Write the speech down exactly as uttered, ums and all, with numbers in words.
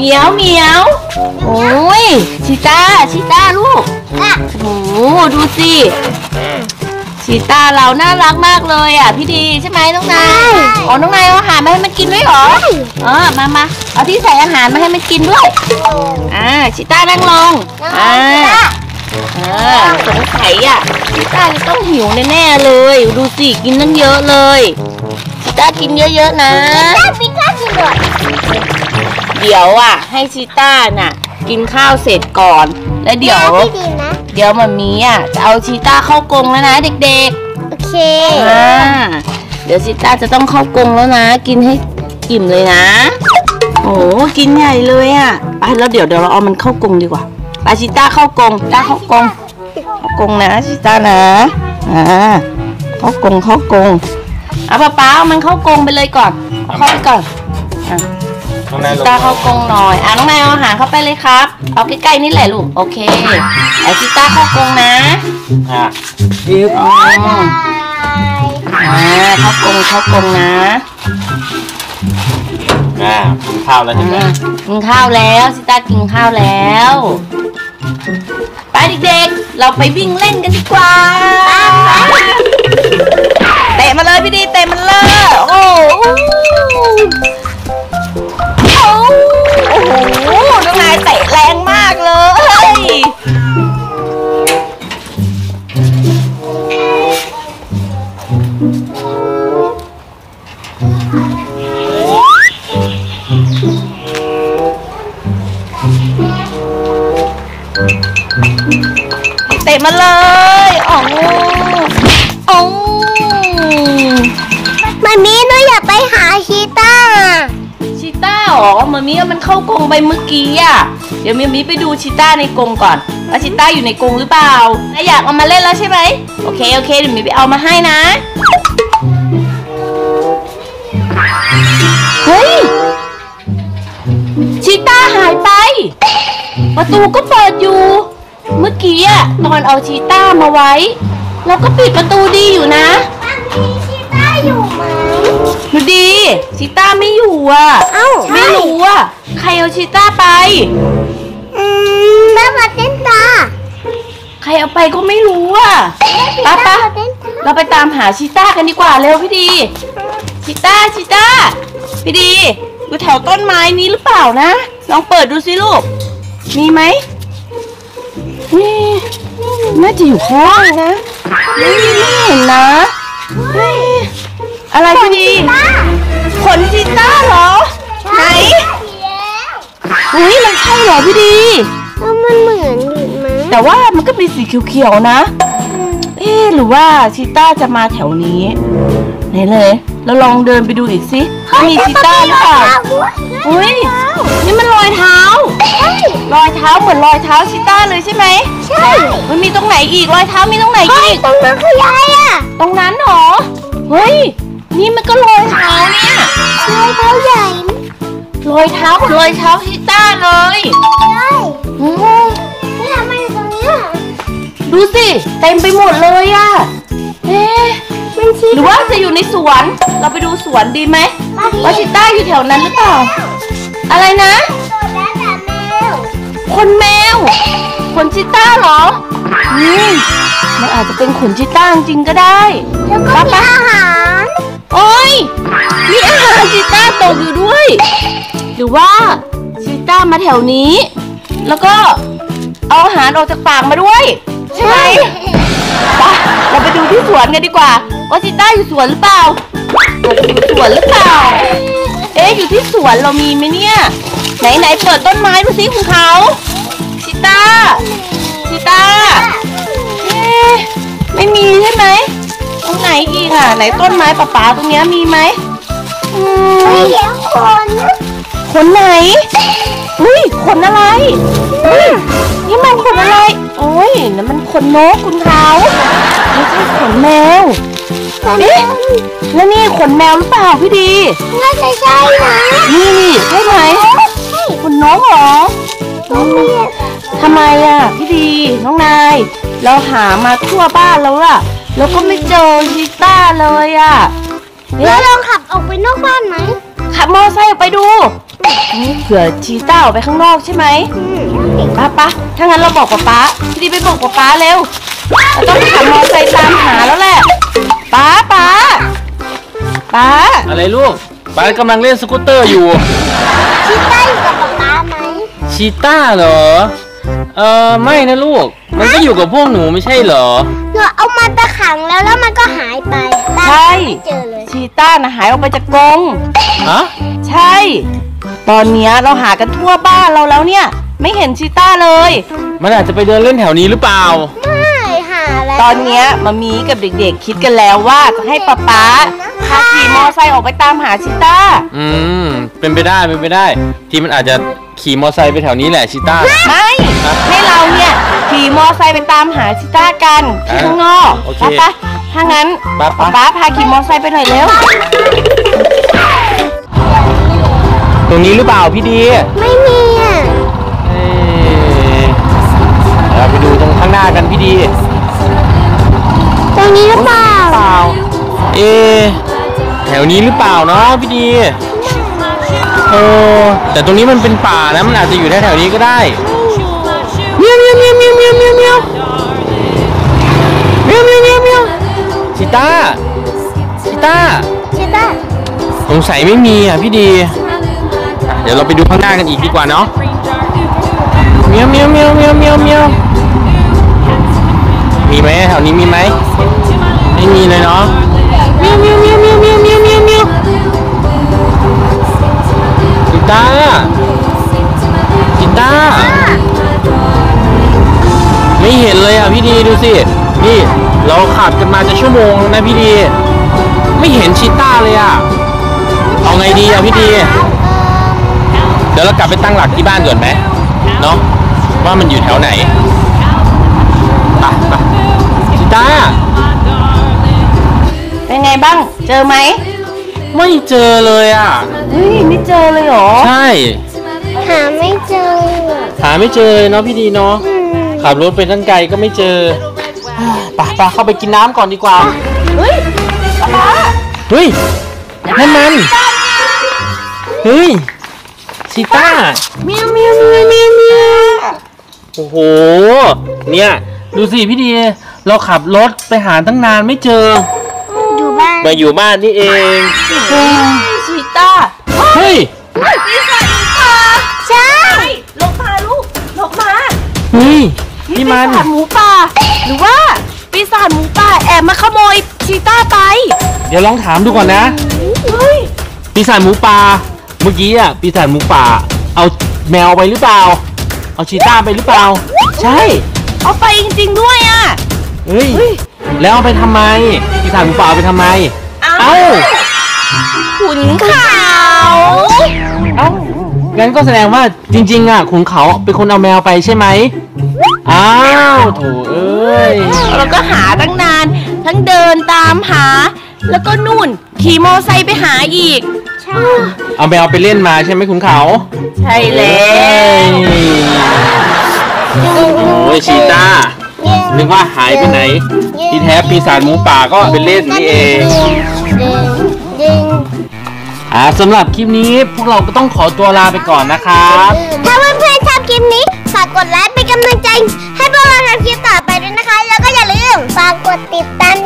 มียวเหมียวโอ้ยชีต้าชีต้าลูกโอ้โหดูสิชีต้าเราน่ารักมากเลยอ่ะพี่ดีใช่ไหมน้องนายอ๋อน้องนายเอาอาหารมาให้มันกินด้วยเหรอเออมามาเอาที่ใส่อาหารมาให้มันกินด้วยอ่าชีต้านั่งลงอ่าเออสงสัยอ่ะชีต้าจะต้องหิวแน่ๆเลยดูสิกินตั้งเยอะเลยชีต้ากินเยอะๆนะชีต้ากินด้วยเดี๋ยวอ่ะให้ชีต้าน่ะกินข้าวเสร็จก่อนแล้วเดี๋ยวเดี๋ยวมามีอ่ะจะเอาชีต้าเข้ากรงแล้วนะเด็กๆโอเคอ่าเดี๋ยวชีต้าจะต้องเข้ากรงแล้วนะกินให้อิ่มเลยนะโอ้กินใหญ่เลยอ่ะไปแล้วเดี๋ยวเดี๋ยวเราเอามันเข้ากรงดีกว่าไปชีต้าเข้ากรงต้าเข้ากรงเข้ากรงนะชีต้านะอ่าเข้ากรงเข้ากรงเอาป้าป้าเอามันเข้ากรงไปเลยก่อนเข้าไปก่อนอ่ะชีต้าเข้ากรงหน่อยอ่ะน้องนายเอาอาหารเข้าไปเลยครับเอาใกล้ๆนี่แหละลูกโอเคไอชีต้าเข้ากรงนะอ่ะอีกอ๋ออ่าเข้ากรงเข้ากรงนะอ่ากินข้าวแล้วใช่ไหมกินข้าวแล้วชีต้ากินข้าวแล้วไปเด็กๆเราไปวิ่งเล่นกันดีกว่าเตะมาเลยพี่ดีเตะมันเลยโอ้โอ้โหน้องนายเตะแรงมากเลยเตะมาเลยอ๋ออ๋อมามีหนูอยากไปหาชีต้าชีต้าอ๋อมามีเอามันเข้ากรงไปเมื่อกี้อ่ะเดี๋ยวมามีไปดูชีต้าในกรงก่อนว่าชีต้าอยู่ในกรงหรือเปล่าถ้าอยากเอามาเล่นแล้วใช่ไหมโอเคโอเคเดี๋ยวมีไปเอามาให้นะเฮ้ยชีต้าหายไปประตูก็เปิดอยู่เมื่อกี้อะตอนเอาชีต้ามาไว้เราก็ปิดประตูดีอยู่นะชีต้าอยู่ไหมดูดีชีต้าไม่อยู่อ่ะเอ้าไม่รู้อ่ะใครเอาชีต้าไปอืมแม่มาเต้นตาใครเอาไปก็ไม่รู้อ่ะป้าป้าเราไปตามหาชีต้ากันดีกว่าเร็วพี่ดีชีต้าชีต้าพี่ดีอยู่แถวต้นไม้นี้หรือเปล่านะลองเปิดดูสิลูกมีไหมนี่น่าจะอยู่ข้างล่างนะนี่ไม่เห็นนะอะไรพี่ดีขนชีต้าเหรอไหนเฮ้ยมันใช่เหรอพี่ดีมันเหมือนแต่ว่ามันก็มีสีเขียวๆนะเอ๊ะหรือว่าชีต้าจะมาแถวนี้ไหนเลยเราลองเดินไปดูอีกสิมีชีต้าหรือเปล่าอุ้ยนี่มันรอยเท้ารอยเท้าเหมือนรอยเท้าชีต้าเลยใช่ไหมใช่มันมีตรงไหนอีกรอยเท้ามีตรงไหนอีกตรงนั้นคือยายอะตรงนั้นหรอเฮ้ยนี่มันก็รอยเท้าเนี่ยรอยเท้าใหญ่รอยเท้าเหมือนรอยเท้าชีต้าเลยใช่นี่ทำไมตรงนี้ดูสิเต็มไปหมดเลยอะเอ๊ะหรือว่าจะอยู่ในสวนเราไปดูสวนดีไหมว่าชีต้าอยู่แถวนั้นหรือเปล่าอะไรนะขนแมวขนชีต้าเหรอนี่มันอาจจะเป็นขนชีต้าจริงก็ได้แล้วก็มีอาหารโอ้ยมีอาหารชีต้าตกอยู่ด้วยหรือว่าชีต้ามาแถวนี้แล้วก็เอาอาหารออกจากปากมาด้วยใช่ไหมไปเราไปดูที่สวนกันดีกว่าว่าชีต้าอยู่สวนหรือเปล่าอยู่สวนหรือเปล่าเอ๊ะอยู่ที่สวนเรามีไหมเนี่ยไหนไหนเปิดต้นไม้ดูสิคุณเขาชีต้าชีต้าเอ๊ะไม่มีใช่ไหมตรงไหนอีกอ่ะไหนต้นไม้ป่าๆตรงเนี้ยมีไหมอืมไม่เห็นคนขนไหนอุ้ยขนอะไรอุ้ยนี่มันขนอะไรโอ้ยนั่นมันขนนกคุณเขาไม่ใช่ขนแมวเอ๊ะแล้วนี่ขนแมวหรือเปล่าพี่ดีน่าจะใช่นะนี่นี่ใช่ไหมขนนกเหรอทำไมอ่ะพี่ดีน้องนายเราหามาทั่วบ้านแล้วอะแล้วก็ไม่เจอชีต้าเลยอ่ะแล้วลองขับออกไปนอกบ้านไหมขับมอเตอร์ไซค์ออกไปดูเผื่อชีต้าออกไปข้างนอกใช่ไหมป้าป้าถ้างั้นเราบอกป๊าป๊าพี่ดีไปบอกป๊าป๊าเร็วเราต้องขับมอเตอร์ไซค์ตามหาแล้วแหละป๊าป๊าป๊าอะไรลูกป้ากำลังเล่นสกูตเตอร์อยู่ชีต้าอยู่กับป๊าป๊าไหมชีต้าเหรอเออไม่นะลูกมันก็อยู่กับพวกหนูไม่ใช่เหรอหนูเอามันไปขังแล้วแล้วมันก็หายไปใช่ไม่เจอเลยชีต้านะหายออกไปจากกรงฮะใช่ตอนเนี้ยเราหากันทั่วบ้านเราแล้วเนี่ยไม่เห็นชีต้าเลยมันอาจจะไปเดินเล่นแถวนี้หรือเปล่าไม่หาแล้วตอนเนี้ยมามีกับเด็กๆคิดกันแล้วว่าจะให้ป๊าป๊าพาขี่มอไซค์ออกไปตามหาชีต้าอืมเป็นไปได้เป็นไปได้ ที่มันอาจจะขี่มอไซค์ไปแถวนี้แหละชีต้าไม่ให้เราเนี่ยขี่มอไซค์ไปตามหาชีต้ากันที่ข้างนอกโอเคป๊าป๊าถ้างั้นป๊าป๊าป๊าพาขี่มอไซค์ไปหน่อยเร็วตรงนี้หรือเปล่าพี่ดีไม่มีอ่ะเอ้ยเราไปดูตรงข้างหน้ากันพี่ดีตรงนี้หรือเปล่าเปล่าเอะแถวนี้หรือเปล่าเนาะพี่ดีเออแต่ตรงนี้มันเป็นป่านะมันอาจจะอยู่แถวๆนี้ก็ได้เมียวเมียวเมียวเมียวเมียวเมียวเมียวเมียวเมียวเมียวเมียวชิต้าชิต้าชีต้าสงสัยไม่มีอ่ะพี่ดีอ่ะเดี๋ยวเราไปดูข้างหน้ากันอีกดีกว่าเนาะเมียวเมียวเมียวเมียวเมียวเมียวมีไหมแถวนี้มีไหมไม่มีเลยเนาะเมียวเมียวเมียวเมียวเมียวเมียวเมียวเมียวจิต้าจิต้าไม่เห็นเลยอ่ะพี่ดีดูสินี่เราขับกันมาจะชั่วโมงแล้วนะพี่ดีไม่เห็นชิต้าเลยอ่ะเอาไงดีอ่ะพี่ดีเดี๋ยวเรากลับไปตั้งหลักที่บ้านก่อนไหมเนาะว่ามันอยู่แถวไหนไปไปชิต้าเป็นไงบ้างเจอไหมไม่เจอเลยอ่ะเฮ้ยไม่เจอเลยเหรอใช่หาไม่เจอหาไม่เจอเลยเนาะพี่ดีเนาะอืมขับรถไปตั้งไกลก็ไม่เจอไปไปเข้าไปกินน้ำก่อนดีกว่าเฮ้ยป๊าเฮ้ยนั่นมันเฮ้ยชีต้าเมียวเมียวเมียวเมียวเมียวโอ้โหเนี่ยดูสิพี่ดีเราขับรถไปหาตั้งนานไม่เจออยู่บ้านมาอยู่บ้านนี่เองชีต้าเฮ้ยปีศาจหมูป่าใช่ลงมาลูกลงมาเฮ้ยนี่มันปีศาจหมูป่าหรือว่าปีศาจหมูป่าแอบมาขโมยชีต้าไปเดี๋ยวลองถามดูก่อนนะเฮ้ยปีศาจหมูป่าเมื่อกี้อ่ะปีศาจหมูป่าเอาแมวไปหรือเปล่า เอาชีต้าไปหรือเปล่า ใช่เอาไปจริงๆด้วยอ่ะเฮ้ยเฮ้ยแล้วเอาไปทำไมปีศาจหมูป่าเอาไปทำไม เอ้าขุนเขาเอ้างั้นก็แสดงว่าจริงๆอ่ะขุนเขาเป็นคนเอาแมวไปใช่ไหมอ้าวโถเอ้ยเราก็หาตั้งนาน ทั้งเดินตามหา แล้วก็นู่นขี่มอไซค์ไปหาอีกใช่เอาแมวไปเล่นมาใช่ไหมขุนเขาใช่แล้วโอ้ยชีต้านึกว่าหายไปไหน ที่แท้ปีศาจหมูป่าก็ไปเล่นนี่เองดึงดึงอ่าสำหรับคลิปนี้พวกเราก็ต้องขอตัวลาไปก่อนนะครับถ้าเพื่อนๆชอบคลิปนี้ฝากกดไลค์เป็นกำลังใจให้พวกเราทำคลิปต่อไปด้วยนะคะ แล้วก็อย่าลืมฝากกดติดตาม